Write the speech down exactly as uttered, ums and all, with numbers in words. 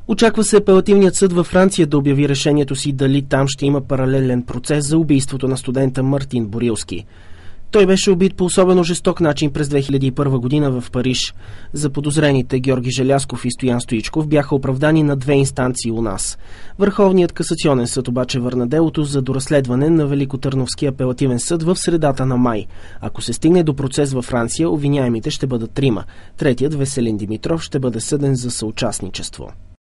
Очаква се апелативният съд във Франция да обяви решението си дали там ще има паралелен процес за убийството на студента Мартин Борилски. Той беше убит по особено жесток начин през две хиляди и първа година в Париж. Заподозрените Георги Желязков и Стоян Стоичков бяха оправдани на две инстанции у нас. Върховният касационен съд обаче върна делото за доразследване на Великотърновския апелативен съд в средата на май. Ако се стигне до процес във Франция, обвиняемите ще бъдат трима. Третият, Веселин Димитров, ще бъде съден за съучастничество.